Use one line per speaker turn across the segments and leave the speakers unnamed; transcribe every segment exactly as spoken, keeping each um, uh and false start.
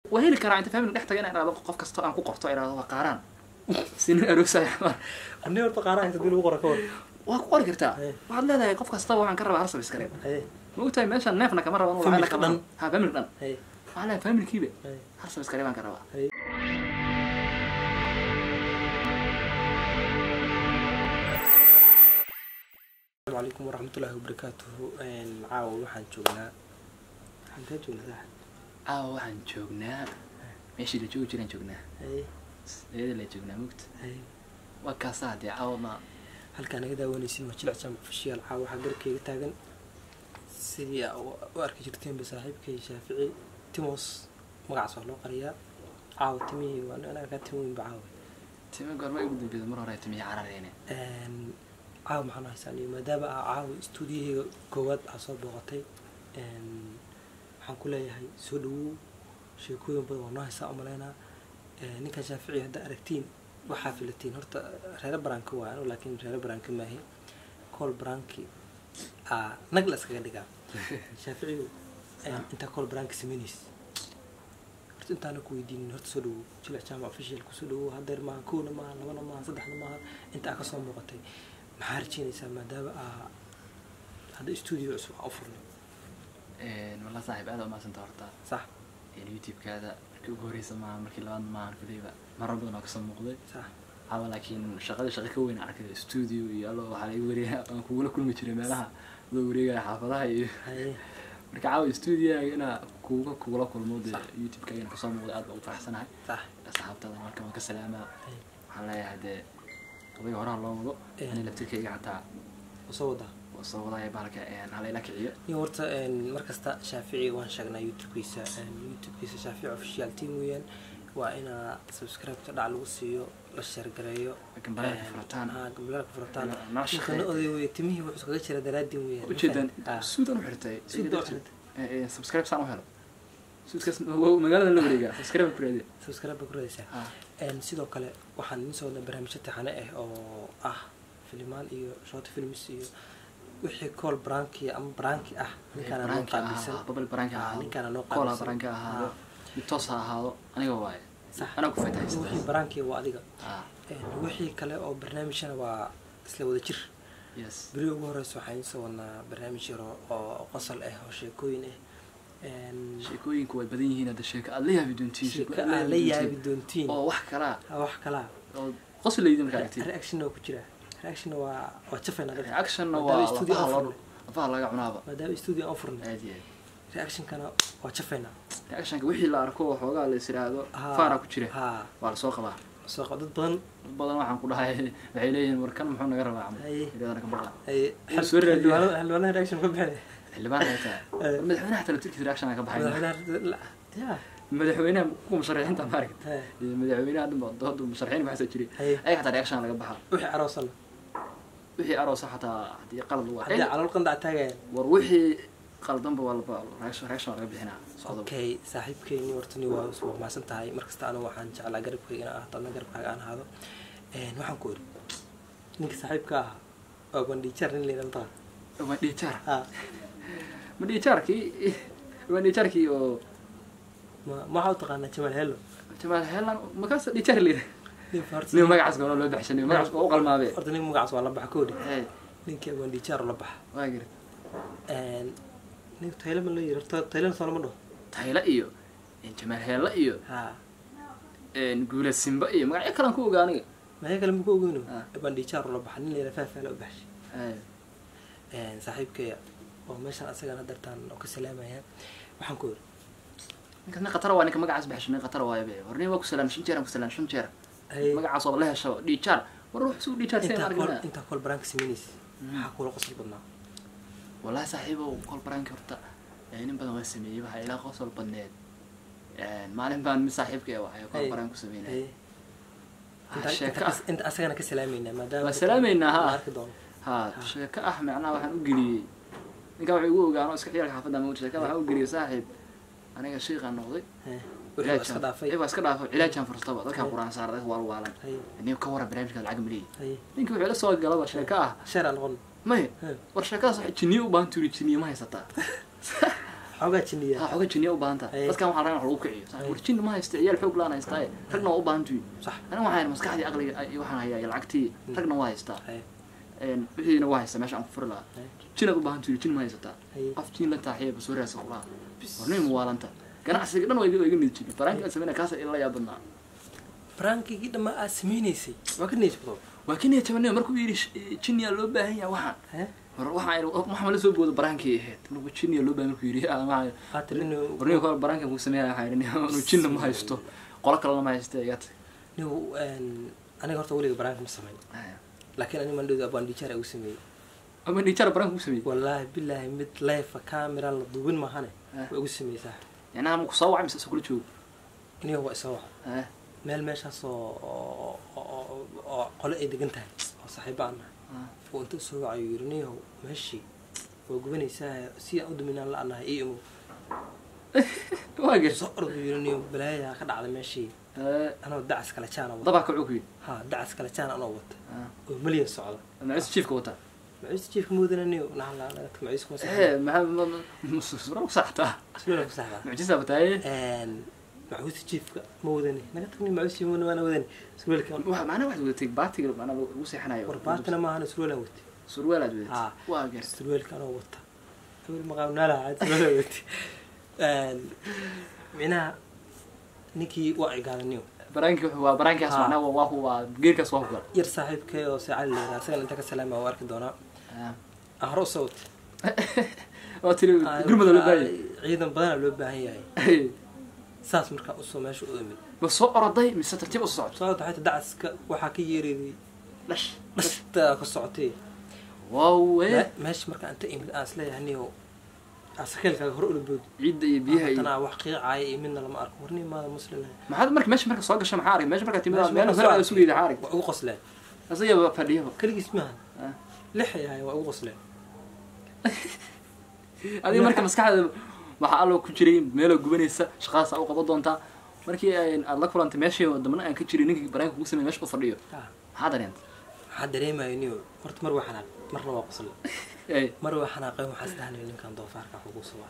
وهي الكرا أنت فاهم إنك تحتاج أنا هذا قف كستو أنا كوكرتو إلى هذا قارن سنين أروسا يا
أني ورت قارن أنت تقول وقرا كون
وقرا كرتا واحد لا لا قف كستو وعن كرر عرس بسكرين
إيه
مو تاي ماشان نافنا كمرة وأنا
فملك
على كمان
دن.
ها فملك دن
إيه
على فملك كيبه
إيه
عرس بسكرين عن كرر
إيه السلام عليكم ورحمة الله وبركاته. معاو waxaan joognaa waxaan ka joognaa
aa waxaan joognaa meeshii la joogi jiray joognaa
ee
ee la joognaa mugta
ee
waa ka saade aawma
halkaan naga daawanaysiin waa jilc jam official caaw waxa garkeyga taagan sidii u arki jirteen ba saaxiibkay Shaafici Timos magac soo loo qariyaa caaw timi waa anaga ka timin bacaaw
timi goorma ugu dambeeyay mar hore timi carareene
een caaw maxaan haysanay maadaama caaw stuudiyoga koowaad aan soo booqatay een waxaan ku leeyahay soo dhawow sheekooyin badan oo noo haysa umaleynaa ee ninka Shaafici hadda aragtiin waxa filatiin horta reer baranka waa laakiin reer baranka ma ahi kol baranki ah nagla iskaga dhigaa Shaafici inta kol baranka siminis horta inta aan ku weydiin horta soo dhawow jilc jam official ku soo dhawow hadeer ma koona ma labana ma saddexna ma inta ka soo muuqatay maxaa rajinaysaa maadaama hada studio cusub aan furnay
een wala saaxiib aad u maasan horta
صح
in youtube kaada markii ugu horeysa ma markii labaad ma aan filayba mar walba oo ka soo muuqday
صح
haa laakiin shaqada shaqo ka weyn arkay studio iyo allo waxa ay wareeyaa aan kugu la kulmi jiray meelaha loo wareegay xaafadaha iyo
haye
marka caaw studio ina kugu kugu la kulmo youtube ka ina ka soo muuqday aad baan u faraxsanahay
صح
asxaabtada marka waan ka salaamaa waxaan leeyahay de way hore loo wado in la tirkayga xataa
soo wada
soo wadaay baalka een hal ila kiciyo
iyo horta een markasta Shaafici waan sheegnaa youtube-kiisa een youtube-kiisa Shaafici official team weeyaan waa ina subscribe ka dhac lagu siiyo la share gareeyo
gambarka furtaan
ah gambarka furtaan
nashaqo
kana oday timihii wuxuu iskaga jira daraadin weeyaan
u jeedan suudan u xirtay
suudan
ee subscribe saan u helo suudkaas magaalada la wareega subscribe ku raadi
subscribe ku raadisa een sidoo kale waxaan in soo barnaamijyo taxane ah oo ah filmaan iyo short films iyo wixii call branki ama branki ah ninkaan aan qaabisay
bubble branki ah
ninkaan aan
call branki ah intoos ahaado aniga waay
صح
أنا كنت فايتها
وحي برانكي وأديك
آه
وحي كله أو برنامجنا وإسلا وده جر
يس
بريو جورا سوحين سوينا برنامج رو أو قصل إيه أو شيكوين إيه
شيكوين كوي بدين هنا ده شيك عليها بدون تين
شيك عليها بدون تين
أو وح كلا
أو وح كلا
قصل اللي يدمر كاركتير
رياكشن أو كتير رياكشن و وتشوفنا ده
رياكشن و
استوديو أفرن
فهلا قاعد عنابا
ما ده استوديو أفرن
عادي
رياكشن كان وتشوفنا
رياكشن وحي لا أركوه حوجا اللي يصير فارا كتير
ها
وعلى سوق بقى
سوق ضد بدن
بدن waxaan ku dhahay waxay markan muxuu naga rabaa camal
إذا
أنا كبر
أي حسور هل هل ولا رياكشن كبحه
اللي بان هيك مدحوينها حتى لو تركي رياكشن ka baxay
لا يا
madaxweynaha ku musharaxiin ta maarkay madaxweynaha dhanba dood musharaxiin waxa jiray ay xataa reaction laga baxaa
wixii aroosal
wixii aroos xataa hadii qalad waa
hadii calal qandac taagay
war wixii qaldanba walba reaction reaction laga bixinaa socdo
okay saaxiibkeeni wartani waa soo maasan tahay markasta anigu waxaan jeclaa garabkayga inaan ahdo garabkaaga aan ahaado een waxaan ku iri ninka saaxiibka ah oo bandhijar in leeyahay inta
bandhijar
ha
bandhijarki bandhijarki oo
ma ma xaw taqaana Jamal Hello
Jamal Hello ma ka soo dhijar leeyahay nin magacaas go'an loo baxshanay magacaas oo qalmaabe
horta nin magacaas waa la bax koodi ninka bandhijar la bax
waa gari
een nin Thailand ma leeyahay horta Thailand soo ma dhaw
Thailand iyo in Jamal Hello iyo
ha
een guula Simba iyo magac kale ku ogaanay
ma ay kale ma ku ogaano bandhijar la bax nin leeyahay faafala u baxshay een saaxiibkay oo meeshan asagana dartaan oo ka salaamaya waxaan ku iri
ninka qatar waa ninka magacaas baxshay qatar waa yabe warnii waa ku salaam shan jeer ku salaam shan jeer magacaas oo la hesho dhijar war ruux soo dhijar seen argana
inta kol brank siminis waxa ku la qosol badnaa
والله صاحبه كل برانك horta in badan waa sameeyay waxa ila qosol badneed een maalin baan misaaxiibka ee waxa kol baraan ku sameeyay
inta asagana ka salaamayna maadaama
salaamayna ha
arki doon
ha sheeka ah macna waxaan u geliyay ninka waxa uu ogaano iska xiyalka xaafada ma sheeka waxa uu geliyay saaxiib aniga sheeqa noqday
wuxuu iska dhaafay
ee iska dhaafay ilaajan fursada dadka quraan saaray wal waalan inuu ka wara barnaamijka lacag milay ninka wuxuu la soo galay sheeka ah
shara noqon
ما هي ورشكاس جنيه وبان توري جنيه ما هي ستا
xogaa jiniya
ha xogaa jiniya u baahan tahay dadkan waxaa laga lagu kiciyo sax warjin ma haysto ciyaal xoog laan haystaa ragna u baahan tahay
sax
ana waxaan maskaxdii aqliga waxaan hayaa lacagtii ragna waa haystaa een wixiina waa haystaa meesha aan ku furi lahaa jinad u baahan tahay jin ma haysataa qof jin la taaxiya basoo raasa qolaa warnay muwaalanta ganacsiga dhan way iga nid jirin baranka sameeyna kaas ila yaabna
barankiga dhama aad sameeynaysi waa ka neejbado
waa ka neejbado markuu yiri jinniya loo baahan yahay waxaan waxaan waxaan la soo boodo barankii ahayd markuu jinniya loo baahan markuu yiri ah ma
qatilino
warnay ko baranka ku sameeyay waxaan inuu jinna ma haysto qolo kale ma haysto iyaga
niyo een aniga horta waliga baranka ma sameeyo laakiin aniga mandhooda abaan dijar ugu sameeyay
ama dijar baranka ugu sameeyay
wallahi billahi mid live camera la duubin ma hane way ugu sameeysaa
yani ama ku soo wacay mise kula joog
niyo waa soo wacay meel meeshaas oo oo qolo ay degan tahay oo saaxiibaan oo inta soo wacay yirniyo meeshii waa gubanaysaa si aan u duminaan la anahay iyo
واقف
صقر يونيو بلايا خد على ماشي انا ودعس كلا كان
طبعا كعوكي
ها دعس كلا كان انا وط ومليون سعودة
معيس كيف كوتا
معيس كيف مودنا نيو نحن لا معيس كوتا
ايه ما مصر صحته
سوره صحته
معجزه بتاعي
ان معيس كيف مودني انا تقني معيس مودني وانا ودني سوره كان
واحد معنا واحد ودتك باتي معنا لو سيحنايو
ورباتنا ما انا سوره وت
سوره ودت واقف
سوره كان وط اول ما قالنا لا عاد سوره وت ان معناها نيكي واعي قالنيو
برانكي هو برانكي اسمعنا وهو غيرك سو قال
ير صاحبك او سعل راسل انت كسلام او ارك دونا اه اهرو صوت
oo tiri gurmada loo baahay
ciidan badan loo baahan yahay saas marka u soo meesho u imid
bas soo oraday mise tartiib u socod
soo tahay dacska waxa ka yeereeday
lash
lashta ka socotay
waaw
meesh marka anta imid aan isleeyahay oo asakelka hor u bood
ciid iyo biyaha
tana wax qiicay imidna lama arko warni maada muslim
maxaad marka meesh marka soo gashay maxaa arag meesh marka timid meel hore ay suuliida xaarig
ugu qosleen
asaya fadhiyo
kaligiis ma lixyahay waa ugu qosleen
adiga marka maskaxda waxa allo ku jiray meel gubanaysa shaqaas ay u qabo doonta markii ay aad la kulantay meeshii wadamada aan ka jirin ninkii baraanka ugu sameeyay meesha u fadhiyo maxaa dareent
maxaa dareemayo horta mar waxaan marna waa qosl ee mar waxaan aqoon waxa isdhahnay ninkan doofaarka ugu soo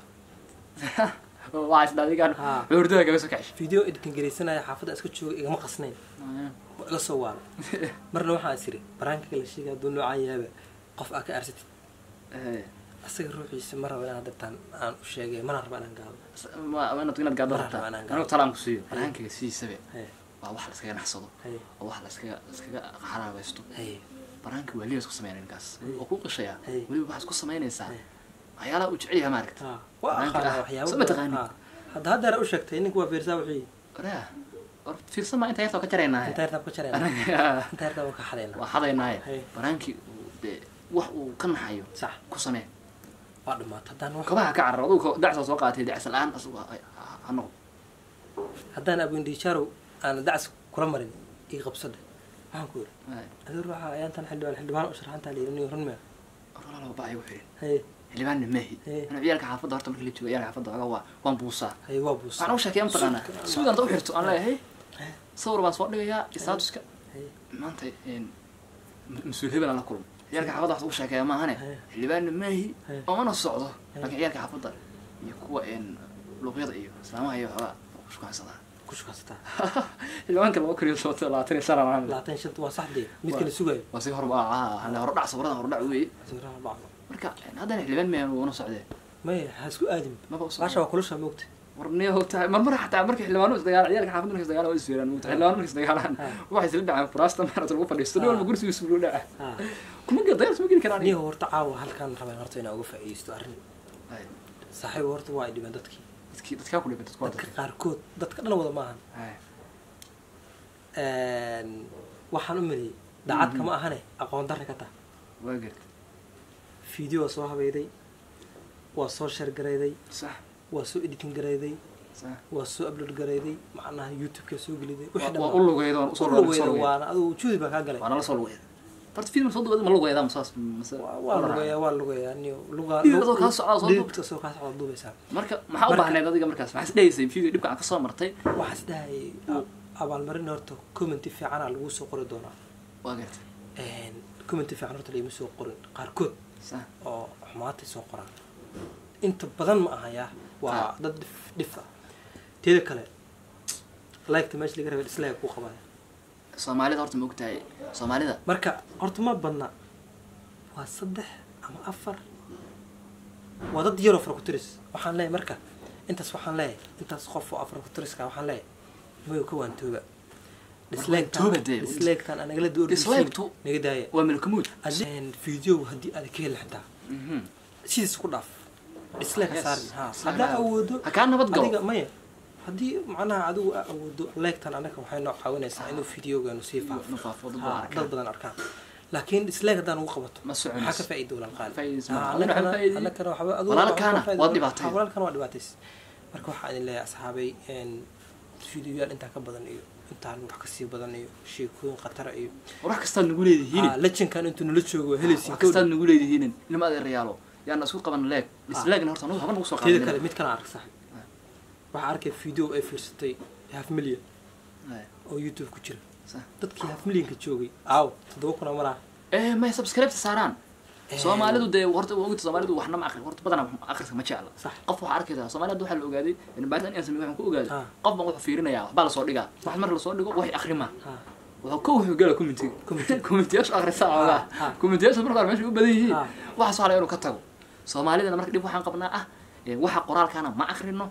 waa
is dhaadigan hurdada kaga soo kaxay
video editing gareysanayo xaafada iska jooga igama qasnayn iga soo waal marna waxa asiri baraanka la sheegay doon noocan yaaba qof aka arsatid ee asaga ruuxiisa mar raba inaan dadtan aan u sheegay mana raba inaan gaado
ma ana tagnaad gaado ana talaan ku siiyo baraanka siisaba waa wax la iska naxsado oo wax la iska iska xaraabaysto baraanka wali isku sameeyeen kaas oo ku qashaya wali wax isku sameeynaysaa waxyaala u jecel yahay maaragta
baraanka waxyaabo hadda hadda u sheegtay ninku waa fiirsaa wixii
raa or fiirsama inta yarta ka jareynaa
inta yarta ka jareynaa inta yarta ka xadeynaa
waa xadeynaa baraanki wax uu ka naxayo
sax
ku samee
waa dhamaad hadaan wax
kabaha ka carrado dacsa soo qaatay dacsa la'aan asugu hano
hadaan abuu indijaro aan dacs kula marin ii qabsada waxaan ku yiri adoo ruuxa ayaan tan xildhibaan xildhibaan u sharaxanta leeyahay runma
orala loo baahay wixii
hay
xildhibaan meehi ana ciyalka xaafadda horta markii la joogo ciyalka xaafadda waxa waa waan buusaa
hay waa buusaa
waxaan u sheekay am taqaana suudan u xirto aan leeyahay sawir baan soo dhigayaa isaatuska maanta in masuul hebel la kulmo ciyalka xaafadda wax u sheekay ma ahane xildhibaan meehi oo mana socdo laakiin ciyalka xaafadda iyo kuwa in luqyada iyo islaamaha iyo waxa ku shaqaysada kushkasta ilmaanka loo koriyo soo laatan sano aan
laatan shan waa saxdii mid kale sugay
waa si horba ah hal hor dhac sawirada hor dhac weey
sawirada dhac
marka hadana xilibaan meeyaan uu socday
may hasku aadim baasha waa kulusha moogta
warniyo hogta mar mar xataa markii xilibaan uu dagaal ciyalka xaafadda markii dagaal oo isweeraan moogta xilibaan markii dagaalaan waxa isla dhacay furaasta marada lagu fadhiisto dhowl ma gursiga isku dhaca kuma gaday isma geli karaan
niyo horta caawa halkan rabay horta inaa uga faa'iisto arrin saaxiib horta waa dhibaan dadkii
dadka ku dhibay dadka
dadka qaarkood dadka dhan wada maahan een waxaan u mari dacad kama ahane aqoon darre ka taa
waa gartay
video soo habeeyay waa soo share gareeday
sax
waa soo editing gareeday
sax
waa soo upload gareeday macnaha youtube ka soo geliday
wixii dhan waa u lugeedo soo
lugeedo waana adigu juudi baa ka galay
waana la soo lugeedo horta film soo dawada ma lugeedo ma saas
waa lugeeyo waa lugeeyo niyo luga
luga ka socdo
dibka soo ka socdo dubaysa
marka maxaa u baahneed adiga markaas maxaa isdheysay video dibka aan ka soo martay
waxa isdhahay abaal marin horta comment fiican lagu soo qori doonaa
waa gartay
een comment fiican horta lagu soo qorin qaarkood
sax
oo xumaatay soo qoraan inta badan ma ahaya waa dad dhif ah teeda kale like meesha laga rabay dislike ku qabay
Soomaalida horta ma ogtahay Soomaalida
marka horta ma badna waa saddex ama afar waa dad yar oo far ku tiris waxaan leeyahay marka intaas waxaan leeyahay intaas qof oo afar ku tiriska waxaan leeyahay mayo ka waan tooba dislike dislike tan anaga la doortay
dislike tu
naga daaya
waa milkamood
adin video hadii aad ka helxtaa
mhm
sidii isku dhaaf dislike saar ha hada awoodo
ka nabad gal
adiga maya hadii macnaha adigu awoodo like tan anaga waxay noo caawinaysaa inuu videogaanu sii faafo dad badan arkaan laakiin dislike hadaan ugu qabato
ma soconayso
waxa ka faa'iido lan qaal
ana
kana waxba adigu
walaalkana waa dhibaatay
walaalkana waa dhibaatay marka waxa idin leeyahay asxaabay in videoyaal inta ka badan iyo intaan wax ka sii badan iyo sheekooyin khatar iyo
wax kasta nagu leeyihiin
ah lejankan intuu nala joogo helaysiin
wax kasta nagu leeyihiin inama adeer realo yaana isku qaban leeg dislike horta noo haban ugu soo qaaday
teeda kale mid kale arag sax waxa arkay video ay fiirsatay half million oo YouTube ku jira dadkii half million ka joogay aaw todoba kun mara
eh ma subscribe saaraan Soomaalidu de horta waqti Soomaalidu waxna ma akhrin horta badan akhriska ma jecla qof waxa arkayda Soomaalidu waxa la ogaaday in baadan in sameeyo waxaan ku ogaaday qof baan wax fiirinaya wax baa la soo dhigaa wax mar la soo dhigo wax akhrima wuxuu ku wuxuu gala comment comment yaasha akhrisa aaga comment yaasha markaa meesha u badan yihiin waxa soo halay inuu ka tago Soomaalida marka dib waxaan qabnaa ah waxa qoraalkana ma akhrino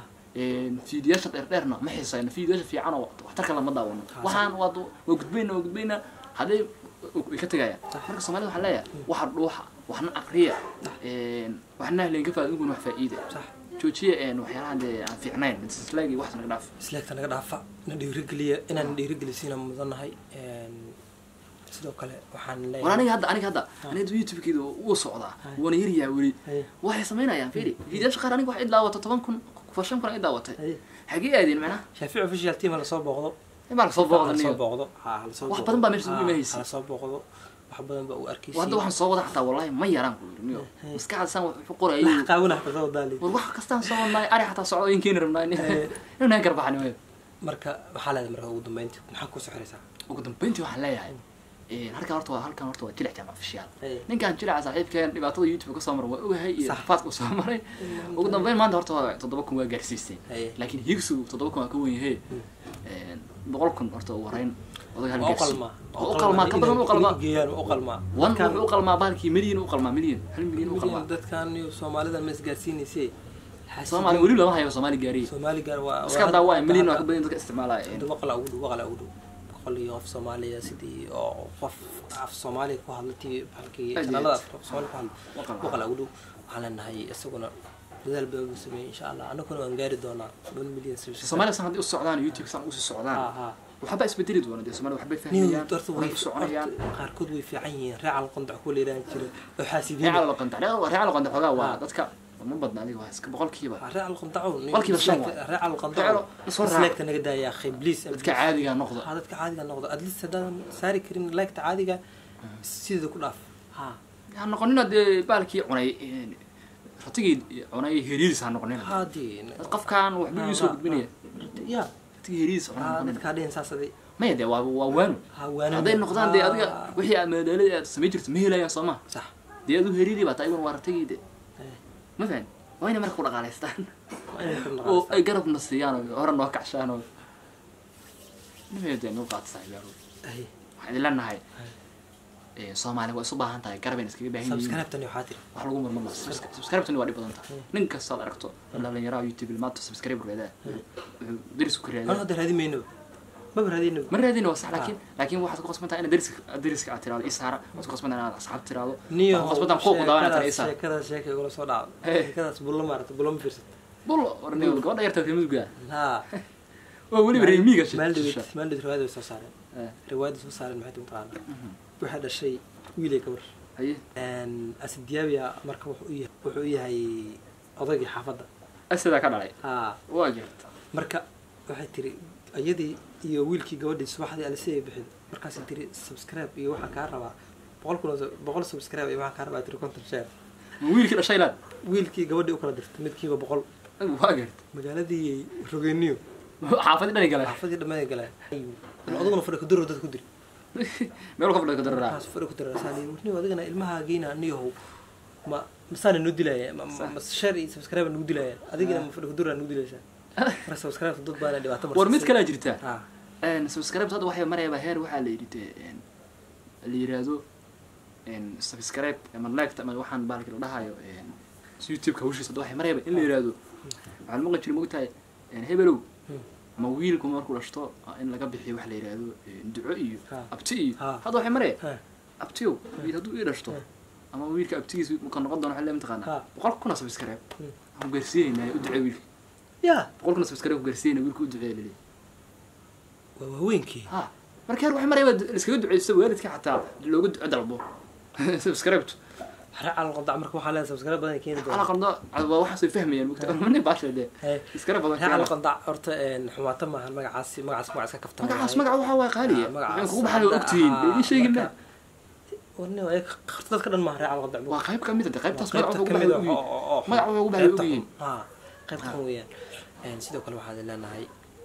ee fiidiyasha dheer dheerna ma xiisayna fiidiyasha fiican oo waxtarka lama daawano waxaan waa gudbayna oo gudbayna haday ka tagaya marka Soomaalida waxa leeyahay waxa dhuuxa waxna aqriya ee waxna leen ka faa'iido wax faa'iido joojiye ee waxyaalaha aan fiicnayn dislike wax naga dhaaf
dislike naga dhaafa na dhiirigeliya inaan dhiirigelisiina mudanahay een sidoo kale waxaan leeyahay
waan aniga hadda aniga hadda aniga YouTube-keedu uu socdaa wana yariyaa wali waxay sameynayaan fiiri fiidiyasha qaar aniga wax idlaa wata toban kun fashan kuna ida watay xagee aadin macna
Shaafici official team la soo booqdo
ma la soo booqdo
soo booqdo ha la soo
wax badan baa meesha u imaayay
la soo booqdo wax badan baa u arkaysi
wada waxaan soo wada xataa wallahi ma yaraan ku yirniyo maskaxda san wuxuu qorayo
wax qaawna xataa daali
war wax kasta soo wadnay ari xataa socdo in keen rabnaa inuu aan garbaxno
marka waxa la marka ugu dambeyntii maxaa ku soo xiraysaa
ugu dambeyntii waxa leeyahay ee halkan horta waa halkan horta waa jilc jaamac official ninkan jilc saaxiibkeen dhibaatada YouTube ka soo maray waa ogahay iyo faad ku soo maray ugu dambeyn maanta horta waa toddoba kun waa gaarsiisay laakiin higsu toddoba kun ka weyn yahay ee boqol kun horta u wareyn odaga hal gaarsiis oo qalma ka badan oo qalma
geeyaan oo qalma
wan wuxuu qalma baalkii milyan oo qalma milyan hal milyan oo qalma
dadkan iyo Soomaalida ma isgaarsiinaysay
Soomaali wali lama hayo Soomaali gaari
Soomaali gaar waa
iska daaway milyan oo ka badan dadka isticmaalaya
daba qala ugu daba qala ugu qolli of Soomaaliya sidii oo qof af Soomaali ku hadlatay halkii kanaalada Soomaali ku qala ugu waxaan leenahay isaguna dadaal baa uu sameeyay insha Allah anaguna waan gaari doonaa one million subscribers
Soomaali san hadii u socdaan YouTube san u socdaan waxa ba isbedeli doona de Soomaali waxba fahmayaan
way soconayaan qaarkood way fiican yihiin raacal qandac ku leeyahay jira oo xaasidiin
raacal qandac raacal qandac xogaa waa dadka ma badna adiga waa iska boqolkiiba
raacal qandac
boqolkiiba shan
raacal qandac isleegta naga daaya akhi please
dadka caadiga noqdo
dadka caadiga noqdo at least hadaan saari karin like caadiga sida ku dhaaf ha
yaa noqonina de baalkii cunay ratigii cunay heriis ha noqonina
haadii
qofkan wax buu soo gudbinaya
ya
ratigii heriis cunay
dadka dheen saasade
ma yade waa waa waano haday noqdaan de adiga wixii aad madalada aad sameey jirtay ma helayaan Soomaa
sax
de adu heriidi baa taayban waa ratigii de ma fahmin wayna marka ku dhaqaaleystaan oo ay garab nasiyaan oo hore noo kacshaan oo nimeedeen oo qaatay yaro ay waxaan leenahay ee Soomaaliya waa soo baahan tahay garab in iskaga baahan yihiin
subscribe tan iyo xaadir
wax lagu marmo subscribe tan waa dhib badan tahay nin kasta la aragto la la yaraa YouTube ma to subscribe reeda diris ku reeda
ana raadi meeyno ma raadino
ma raadino sax laakiin laakiin waxaad ku qasbantaa in diris diriska aad tiraado isaara waxaad ku qasbantaa inaad asxaab tiraado
niyo
qasbantaa ku qodaan inaad isaara
sheekada sheekada ugu soo dhaco sheekadaas bulo maarta bulo ma fiirsan
bulo warniyo gabadha yarta timid gaa
ha
oo wali reemiga shaqo
maaldi maaldi riwaayad soo saaray riwaayad soo saaray maxay u taqaan waxa dhashay wiilay gabar
haye
een asdiyabiya marka wuxuu yahay wuxuu yahay odayga xaafada
asada ka dhalay
ha
waa jirta
marka waxay tiri ayadii iyo wiilkii gabadhii subaxdii alisay bixid markaas tiri subscribe iyo waxa ka rabaa boqol kun boqol subscribe iyo waxa ka rabaa tiri content share
wiilkii dhashay la
wiilkii gabadhii u kala dirtay midkiiba boqol
waa jirta
magaaladii rogeeniyo
xaafadii dhan galay
xaafadii dhammaan galay aduguna fadhi ku diro dad ku diri
meel ka fadhi ku diro
fadhi ku diro saali wixii adigana ilmaha geena niyo ma masana noo dilaya ma share iyo subscribe noo dilaya adigina ma fadhigo dura noo dilaysa mar subscribe dad baa dhibaato mar
war mid kala jirta een subscribe dad waxay marayba heer waxa la yidhi een la yiraahdo een subscribe ama like ama waxaan baalkii la dhahayo een YouTube ka hawshiisa dad waxay marayba in la yiraahdo waxaan maqal jiray mogtahay een hebelow ama wiilku markuu dhashto in laga bixiyo wax la yiraahdo duco iyo abti iyo hada waxay maray abtiyo wiil haduu ii dhashto ama wiilka abtigiisa ma kan noqon doono xilli imtixaan boqol kun subscribe aan gaarsiinay u ducay wiilka
ya
boqol kun subscribe ku gaarsiinay wiilku u ducay leeyahay
waa weenkii
ha marka wax maray iskaga duceyso waalidka xataa loogu dalbo subscribe
حرق على القطع مركب حالات سبسكرايب بدنا كين
على القطع على واحد يفهمي المكتب مني باشا ده سبسكرايب بدنا
على القطع أرت حماته مع المجعس مجعس مجعس كفتة
مجعس مجعس وحوا غالية مجعس بحال أكتين ليش شيء قلنا
ورني وياك خطط كده المهرة على القطع
وقايب كم ده قايب تصوير أو كم ما هو بحال أكتين
ها قايب خويا يعني سيدو كل واحد اللي أنا هاي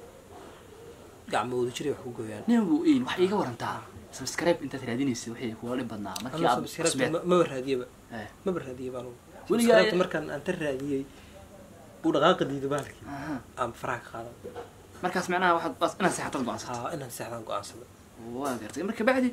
قاعد مود يشري حقوقه يعني
نبو إيه وحي جورن تعال سبسكرايب أنت تراديني السوحي هو اللي بدنا ما
كي سبسكرايب ما برهديه بقى ما برهديه بقى سبسكرايب مركان أنت الرادية ودقائق جديدة بالك أم فراق هذا
مركز معناها واحد بس أنا ساعات القاصة
ها أنا ساعات القاصة
واقرت مركز بعدي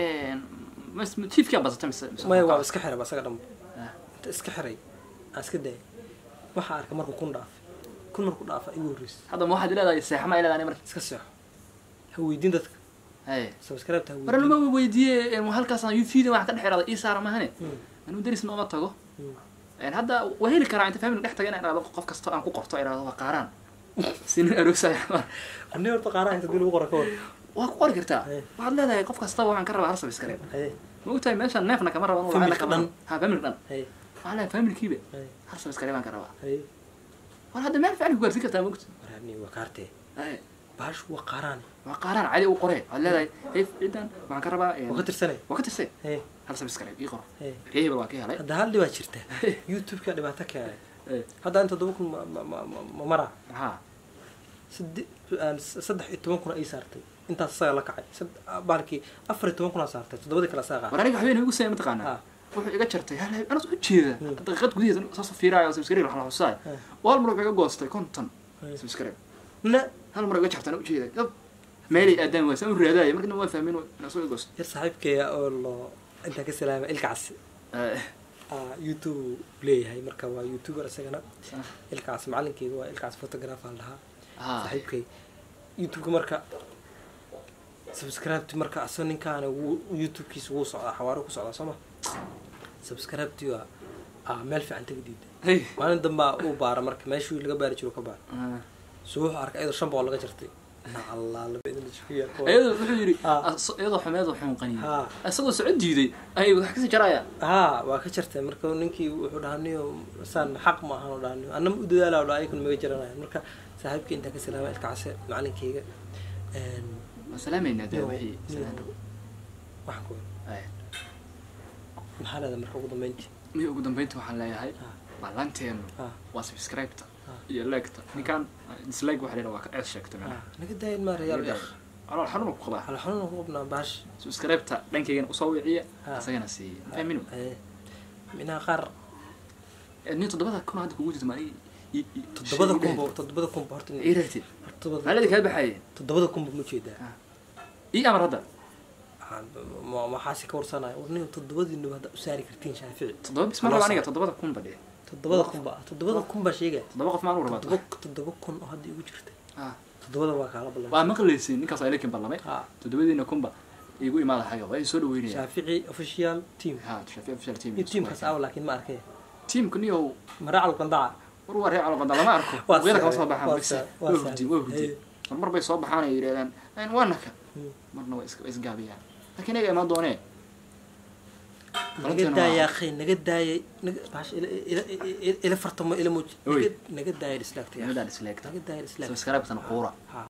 بس كيف كيف بس تمس
ما هو بس كحرة بس قدام اسكحري اسكدي ما حارك مركو كون ضعف كل مركو ضعف يوريس
هذا ما واحد لا يسح ما إلا أنا مركز
اسكسح هو يدين ده
هاي
سبسكرايب تهوي
مرة ما ويدي هالكاس أنا يفيد واحد كان حرادة إيه صار ما هني أنا مدرس ما متجه يعني هذا وهي الكرا أنت فاهم نحتاج أنا على قف كسر أنا كوقف طائرة هذا قارن سين أروسا
أنا ورت قارن أنت تقول وقرا كور
وقرا كرتا واحد لا ده قف كسر وعن كرر عرس سبسكرايب مو تاي ماشان نافنا كمرة والله على كمان ها فاهم الكلام على فاهم الكيبة عرس سبسكرايب عن كرر وهذا ما ينفع نقول ذكر تاموكت
يعني وكارتي باش وقارن
وقارن عادي وقري ولا لا هي جدا مع كربا
وقت السنة
وقت السنة
ايه
هل سبسكرايب يقرا ايه بالواقع هاي
هذا هل دي شرته يوتيوب كده باتك يعني هذا انت دوبك مرة
ها
سد صدح تمكن اي صارتي انت صاير لك عادي صد باركي افر تمكن صارتي تدودك لا ساقه
ورانيق حبيبي ugu sameeyay mataqaana wuxuu iga jartay hal ana soo jeeda daqiiqad gudaheeda soo soo fiiraayo subscribe waxa la xusaay wal mar wuxuu iga goostay konton subscribe
la
hal mar iga jartay u jeeda meelay aadaan waa soo raadaya markii waa fahmin inuu soo goostay
yar saaxiibkay oo inta ka salaama ilkaas ah youtube leeyahay marka waa youtuber asagana ilkaas macallinkeyga waa ilkaas photographer laha saaxiibkay youtube marka subscribe marka asoo ninkaan youtube kiisa uu socda xawaaro ku socda sama subscribe tiyo ah meel fiican tagdiid hey maalin damba uu baara marka meeshii laga baari jiro ka baar soo arkay ayada shan boqol laga jirtay الله لا بإذن الله
أيضا وحيري أيضا حماده وحوم قنيم أصله سعد جدي أيوة حكيت جرايا
ها وكشرت مركو نينكي وحدانيو سان حق ما هنودانيو أنا مودي لا ولا يكون مجرنا مركا صاحبك أنت كسلامة الكعسة معلنكي
سلامة النادي وحي
وحكوا أي محل هذا مركو قدام بنتي
مي قدام بنتي وحلا يا هاي معلنتين وسبسكرايبت يلاقته نكان ديسلايك واحد لو واحد شكته معه
نقد داين ما ريال اخ
على الحنون وقبا
على الحنون وقبنا باش
سبسكرايبتا دنكيغن اسويعيه اسغنا سي فاهمينو
ايه منها قر
اني تضبطها كون هذا كوجد مالي
تضبطها كومبو تضبطها كومبو هرت
اي رتي هل هذيك بحاي
تضبطها كومبو ما جيدا
اي امر هذا
ما ما حاسي كورسانا ورني تضبطي انه هذا ساري كرتين شافعي
تضبط بسم الله عنيك تضبطها كومبو دي
تضبط كومبا تضبط كومبا شيء
تضبط قف معنا ورباط
تضبط تضبط كون هذا يجي جرت
اه
تضبط waa kala ballan
waa maqlaysin ninkaas ay leekin ballamay todobadiina kumba igu imaada xaga way soo dhaweynayaan
Shafici official team
ha Shafici official team
team kaas aw laakiin ma arkay
team kaniyo
maracal qandaca
war war reecal qandaca lama arko weerka ka soo baxaan bas waa hurdi waa hurdi mar bay soo baxaan ay yiraahdaan aan waanaka marna way iska isgaabiyaan laakiin ay ma doonee
naga daaya akhay naga daaya bash ila ila ila fartamo ila muuj naga daaya dislaagtay
naga daaya dislaagtay
naga daaya dislaagtay
subscribe tan qura